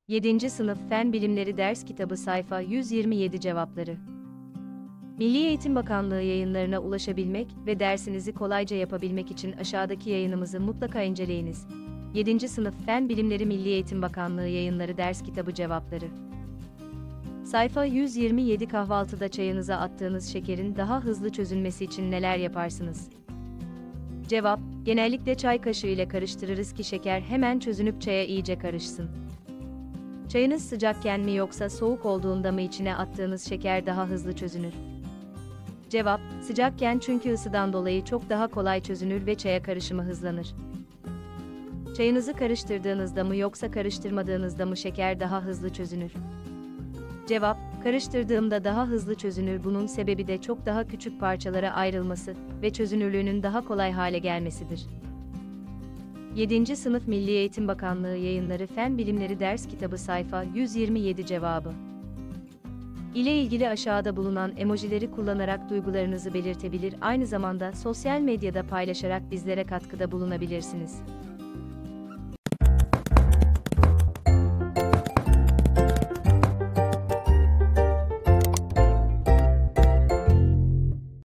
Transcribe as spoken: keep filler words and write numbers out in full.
yedinci Sınıf Fen Bilimleri Ders Kitabı Sayfa yüz yirmi yedi Cevapları. Milli Eğitim Bakanlığı yayınlarına ulaşabilmek ve dersinizi kolayca yapabilmek için aşağıdaki yayınımızı mutlaka inceleyiniz. yedinci Sınıf Fen Bilimleri Milli Eğitim Bakanlığı Yayınları Ders Kitabı Cevapları. Sayfa yüz yirmi yedi Kahvaltıda çayınıza attığınız şekerin daha hızlı çözülmesi için neler yaparsınız? Cevap: genellikle çay kaşığı ile karıştırırız ki şeker hemen çözünüp çaya iyice karışsın. Çayınız sıcakken mi yoksa soğuk olduğunda mı içine attığınız şeker daha hızlı çözünür? Cevap: sıcakken, çünkü ısıdan dolayı çok daha kolay çözünür ve çaya karışımı hızlanır. Çayınızı karıştırdığınızda mı yoksa karıştırmadığınızda mı şeker daha hızlı çözünür? Cevap: karıştırdığımda daha hızlı çözünür. Bunun sebebi de çok daha küçük parçalara ayrılması ve çözünürlüğünün daha kolay hale gelmesidir. yedinci Sınıf Milli Eğitim Bakanlığı Yayınları Fen Bilimleri Ders Kitabı Sayfa yüz yirmi yedi Cevabı ile ilgili aşağıda bulunan emojileri kullanarak duygularınızı belirtebilir, aynı zamanda sosyal medyada paylaşarak bizlere katkıda bulunabilirsiniz.